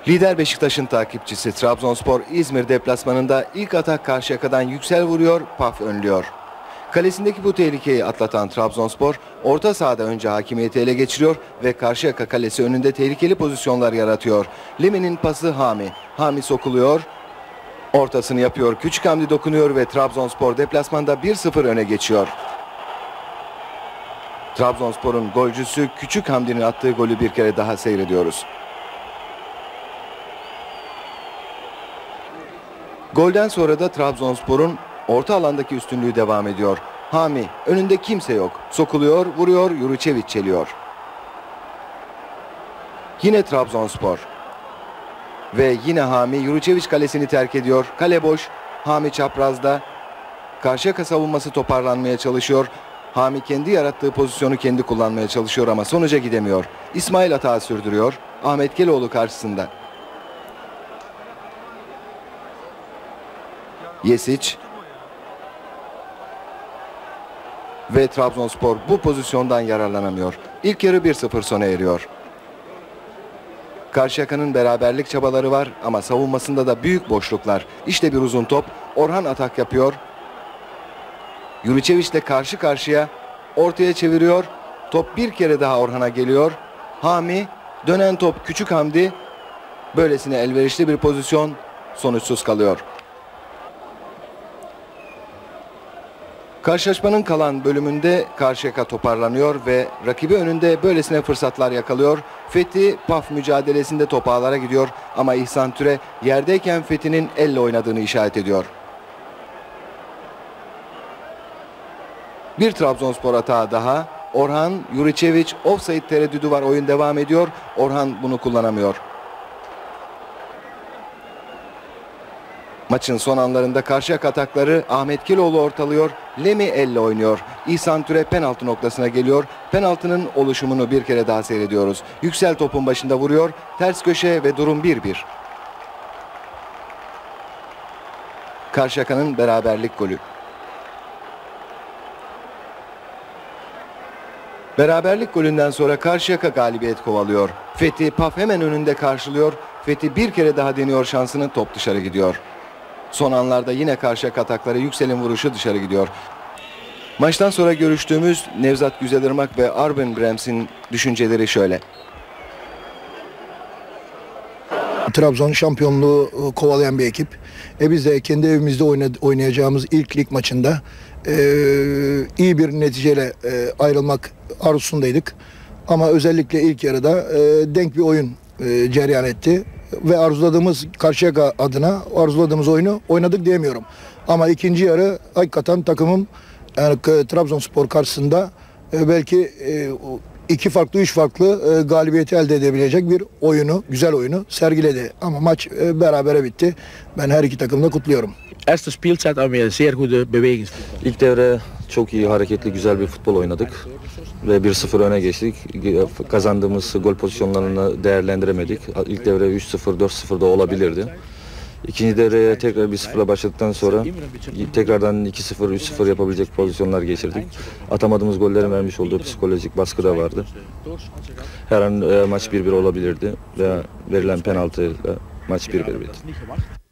Lider Beşiktaş'ın takipçisi Trabzonspor İzmir deplasmanında ilk atak Karşıyaka'dan Yüksel vuruyor, Paf önlüyor. Kalesindeki bu tehlikeyi atlatan Trabzonspor orta sahada önce hakimiyeti ele geçiriyor ve Karşıyaka kalesi önünde tehlikeli pozisyonlar yaratıyor. Lemi'nin pası Hami. Hami sokuluyor, ortasını yapıyor. Küçük Hamdi dokunuyor ve Trabzonspor deplasmanda 1-0 öne geçiyor. Trabzonspor'un golcüsü Küçük Hamdi'nin attığı golü bir kere daha seyrediyoruz. Golden sonra da Trabzonspor'un orta alandaki üstünlüğü devam ediyor. Hami, önünde kimse yok. Sokuluyor, vuruyor, Juričević çeliyor. Yine Trabzonspor. Ve yine Hami, Juričević kalesini terk ediyor. Kale boş, Hami çaprazda. Karşıyaka savunması toparlanmaya çalışıyor. Hami kendi yarattığı pozisyonu kendi kullanmaya çalışıyor ama sonuca gidemiyor. İsmail hata sürdürüyor. Ahmet Keloğlu karşısında. Yesić ve Trabzonspor bu pozisyondan yararlanamıyor. İlk yarı 1-0 sona eriyor. Karşıyaka'nın beraberlik çabaları var ama savunmasında da büyük boşluklar. İşte bir uzun top. Orhan atak yapıyor. Juričević ile karşı karşıya, ortaya çeviriyor. Top bir kere daha Orhan'a geliyor. Hami, dönen top Küçük Hamdi. Böylesine elverişli bir pozisyon, sonuçsuz kalıyor. Karşılaşmanın kalan bölümünde Karşıyaka toparlanıyor ve rakibi önünde böylesine fırsatlar yakalıyor. Fethi Paf mücadelesinde top ağlara gidiyor ama İhsan Türe yerdeyken Fethi'nin elle oynadığını işaret ediyor. Bir Trabzonspor hata daha. Orhan, Juričević, offside tereddüdü var, oyun devam ediyor. Orhan bunu kullanamıyor. Maçın son anlarında Karşıyaka atakları Ahmet Keloğlu ortalıyor. Lemi elle oynuyor. İhsan Türe penaltı noktasına geliyor. Penaltının oluşumunu bir kere daha seyrediyoruz. Yüksel topun başında vuruyor. Ters köşe ve durum 1-1. Karşıyaka'nın beraberlik golü. Beraberlik golünden sonra Karşıyaka galibiyet kovalıyor. Fethi Paf hemen önünde karşılıyor. Fethi bir kere daha deniyor şansını, top dışarı gidiyor. Son anlarda yine Karşıyaka atakları, Yüksel'in vuruşu dışarı gidiyor. Maçtan sonra görüştüğümüz Nevzat Güzelırmak ve Arben Brems'in düşünceleri şöyle. Trabzon şampiyonluğu kovalayan bir ekip. Biz de kendi evimizde oynayacağımız ilk lig maçında iyi bir neticeyle ayrılmak arzusundaydık. Ama özellikle ilk yarıda denk bir oyun cereyan etti. Ve arzuladığımız Karşıyaka adına arzuladığımız oyunu oynadık diyemiyorum. Ama ikinci yarı hakikaten takımım yani Trabzonspor karşısında belki 2 farklı 3 farklı galibiyeti elde edebilecek bir oyunu, güzel oyunu sergiledi. Ama maç berabere bitti. Ben her iki takımı da kutluyorum. Eerste speeltijd alweer zeer goede beweging. İlk devre çok iyi, hareketli, güzel bir futbol oynadık ve 1-0 öne geçtik. Kazandığımız gol pozisyonlarını değerlendiremedik. İlk devre 3-0, 4-0 da olabilirdi. İkinci devreye tekrar 1-0'la başladıktan sonra tekrardan 2-0, 3-0 yapabilecek pozisyonlar geçirdik. Atamadığımız gollerin vermiş olduğu psikolojik baskı da vardı. Her an maç 1-1 olabilirdi ve verilen penaltıyla maç 1-1 bitti.